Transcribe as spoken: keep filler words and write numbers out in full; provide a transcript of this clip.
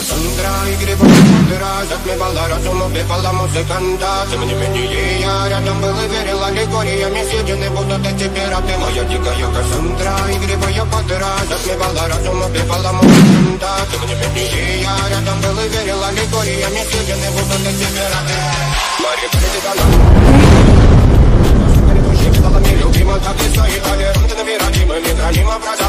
Кассандра, игры пантера, затмевала разум, убивала музыканта. Тем не менее я рядом был и верил аллегориями, съедены будут эти пираты. Моя дикая Кассандра, игривая пантера, затмевала разум, убивала музыканта. Тем не менее я рядом был и верил аллегориями, съедены будут эти пираты. Мария Президана, любима, как и свои толерантными, родимыми, хранима, брать.